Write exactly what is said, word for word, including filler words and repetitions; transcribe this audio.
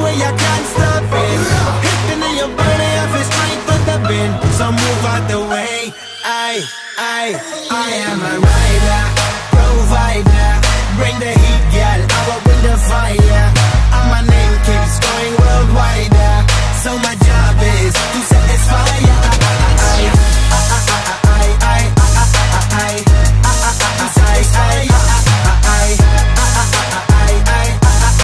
way I can't stop it. Hitting in your body, I feel straight to the bin. So move out the way. I, I, I am a rider, provider. Bring the heat, girl, I will win the fight.